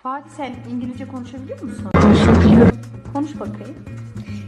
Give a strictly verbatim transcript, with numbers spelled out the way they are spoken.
Fatih, sen İngilizce konuşabiliyor musun? Konuşabiliyorum. Konuş bakayım.